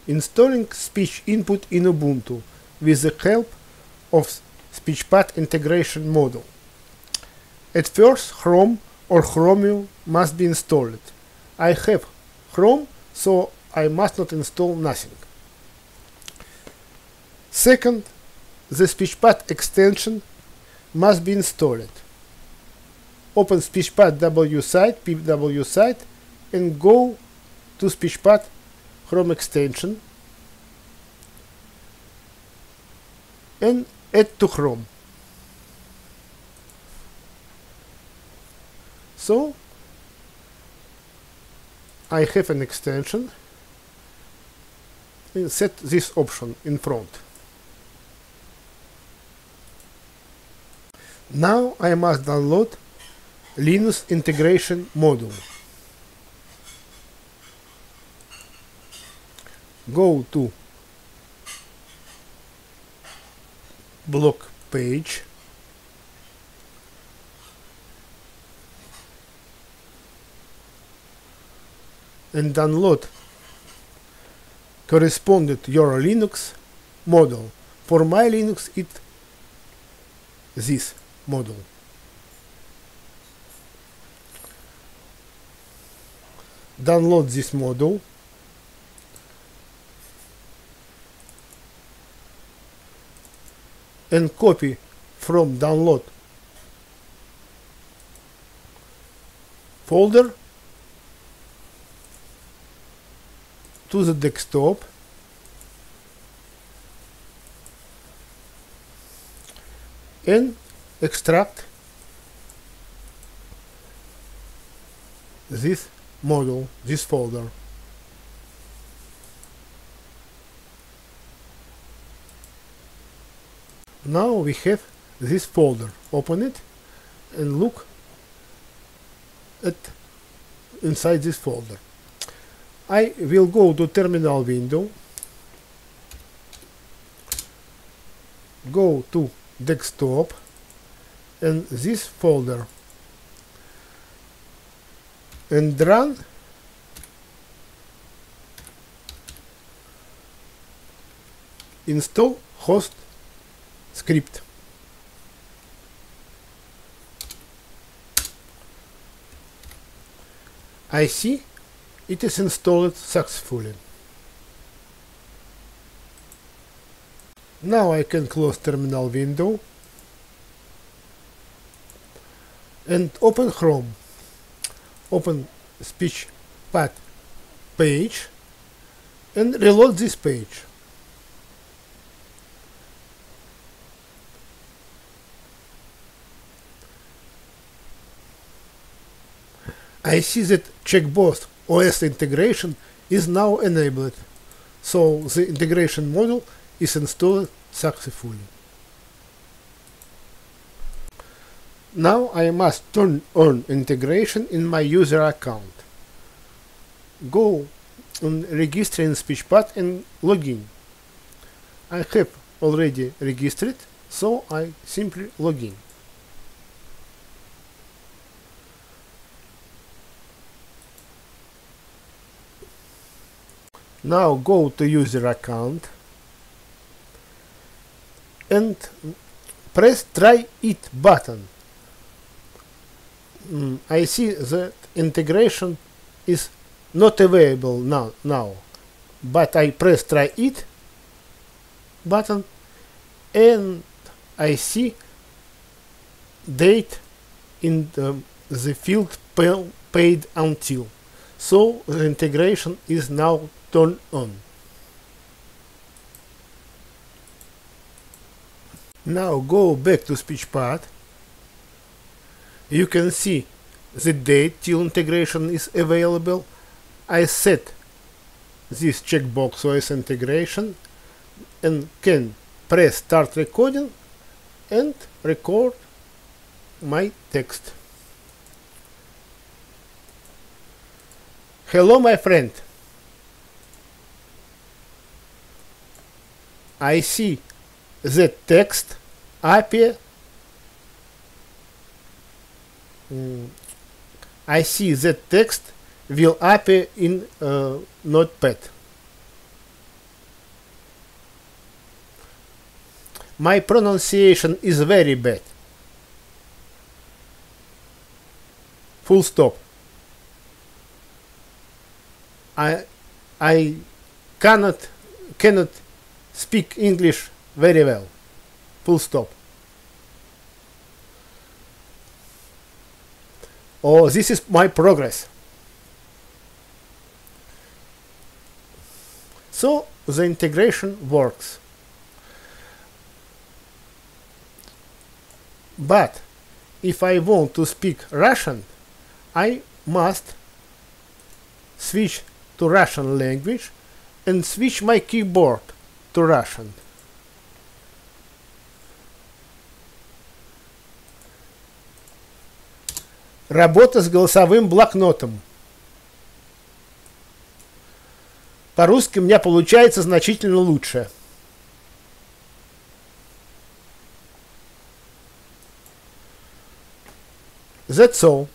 Installing speech input in Ubuntu with the help of Speechpad integration module. At first, Chrome or Chromium must be installed. I have Chrome, so I must not install nothing. Second, the Speechpad extension must be installed. Open Speechpad.pw site, and go to Speechpad Chrome extension and add to Chrome. So I have an extension and set this option in front. Now I must download Linux integration module. Go to block page, and download corresponding to your Linux module. For my Linux, it's this module. Download this module and copy from download folder to the desktop and extract this module, this folder. Now we have this folder. Open it and look at inside this folder. I will go to terminal window, go to desktop and this folder and run install host script. I see it is installed successfully. Now I can close terminal window and open Chrome. Open Speechpad page and reload this page. I see that checkbox OS integration is now enabled, so the integration module is installed successfully. Now I must turn on integration in my user account. Go and register in Speechpad and login. I have already registered, so I simply login. Now go to user account and press try it button. I see that integration is not available now, but I press try it button and I see date in the field paid until. So the integration is now turned on. Now go back to Speechpad. You can see the date till integration is available. I set this checkbox OS integration and can press start recording and record my text. Hello, my friend. I see the text appear. I see that text will appear in Notepad. My pronunciation is very bad. Full stop. I cannot speak English very well. Full stop. Oh, this is my progress. So the integration works. But if I want to speak Russian, I must switch to Russian language and switch my keyboard to Russian. Работа с голосовым блокнотом. По-русски у меня получается значительно лучше. That's all.